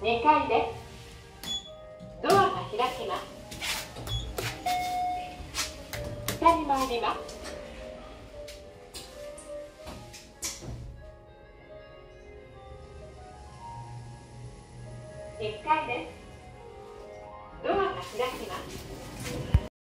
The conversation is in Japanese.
2階です。ドアが開きます。下に参ります。1階です。ドアが開きます。